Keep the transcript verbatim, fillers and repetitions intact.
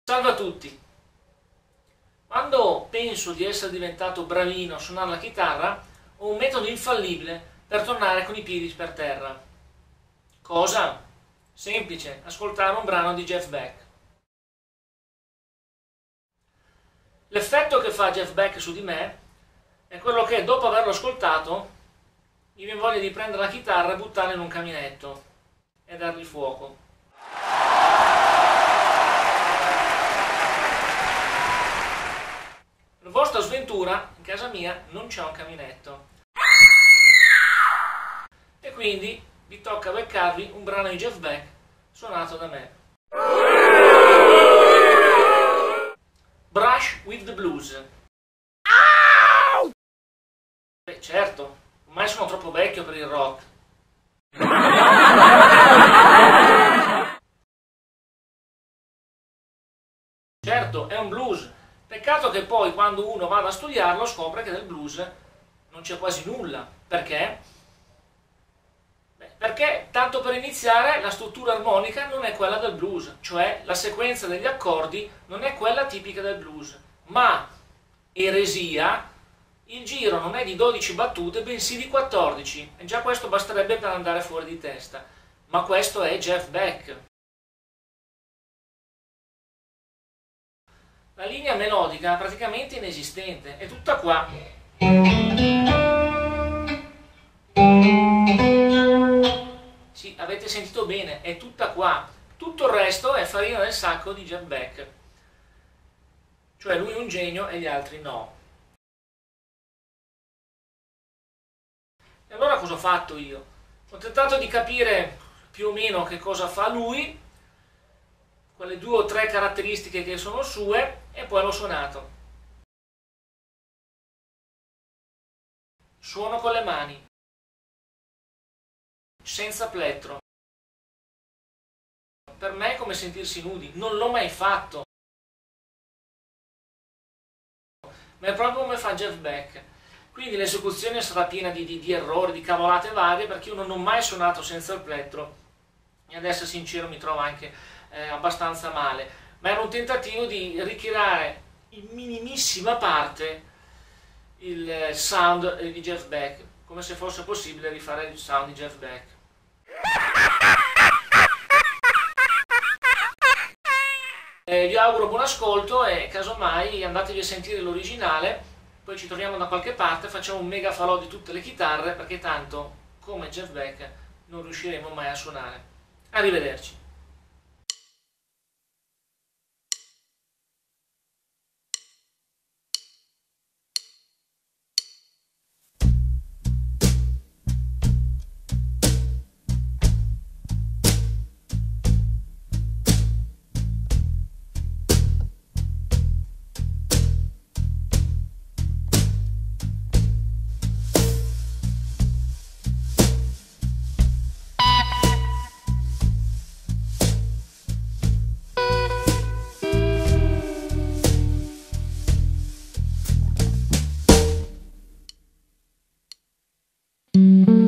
Salve a tutti! Quando penso di essere diventato bravino a suonare la chitarra, ho un metodo infallibile per tornare con i piedi per terra. Cosa? Semplice, ascoltare un brano di Jeff Beck. L'effetto che fa Jeff Beck su di me è quello che dopo averlo ascoltato mi viene voglia di prendere la chitarra e buttarla in un caminetto e dargli fuoco. Per vostra sventura, in casa mia non c'è un caminetto. E quindi vi tocca beccarvi un brano di Jeff Beck suonato da me. Brush with the Blues. Beh, certo, ormai sono troppo vecchio per il rock. Certo, è un blues. Peccato che poi quando uno va a studiarlo scopre che del blues non c'è quasi nulla. Perché? Beh, perché, tanto per iniziare, la struttura armonica non è quella del blues, cioè la sequenza degli accordi non è quella tipica del blues. Ma, eresia, il giro non è di dodici battute, bensì di quattordici, e già questo basterebbe per andare fuori di testa. Ma questo è Jeff Beck. La linea melodica è praticamente inesistente, è tutta qua. Sì, avete sentito bene, è tutta qua. Tutto il resto è farina del sacco di Jeff Beck. Cioè lui è un genio e gli altri no. E allora cosa ho fatto io? Ho tentato di capire più o meno che cosa fa lui, quelle due o tre caratteristiche che sono sue, e poi l'ho suonato. Suono con le mani, senza plettro. Per me è come sentirsi nudi, non l'ho mai fatto. Ma è proprio come fa Jeff Beck. Quindi l'esecuzione sarà piena di, di, di errori, di cavolate varie, perché io non ho mai suonato senza il plettro, e ad essere sincero mi trovo anche eh, abbastanza male. Ma era un tentativo di ritirare in minimissima parte il sound di Jeff Beck, come se fosse possibile rifare il sound di Jeff Beck. Eh, vi auguro buon ascolto e casomai andatevi a sentire l'originale, poi ci troviamo da qualche parte, facciamo un mega falò di tutte le chitarre, perché tanto, come Jeff Beck, non riusciremo mai a suonare. Arrivederci. Mm-hmm.